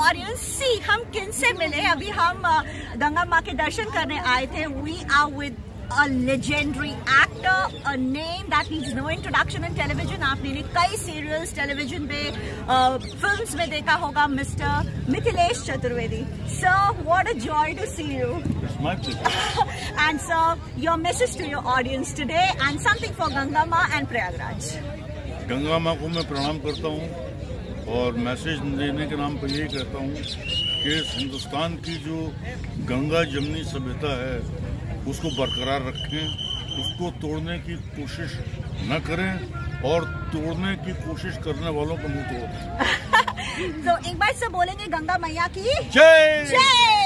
Audience सी हम किन से मिले। अभी हम गंगा माँ के दर्शन करने आए थे। We are with a legendary actor, a name that needs no introduction in television. आपने कई serials television पे films में देखा होगा, Mr. Mithilesh Chaturvedi. Sir, what a joy to see you. It's my pleasure. And sir, your message to your audience today and something for Ganga Ma and Prayagraj. Ganga माँ को मैं प्रणाम करता हूँ और मैसेज देने के नाम पर यही कहता हूँ कि हिंदुस्तान की जो गंगा जमनी सभ्यता है उसको बरकरार रखें, उसको तोड़ने की कोशिश न करें और तोड़ने की कोशिश करने वालों को मुंह तोड़ दें। तो एक बार से बोलेंगे गंगा मैया की जय। जय।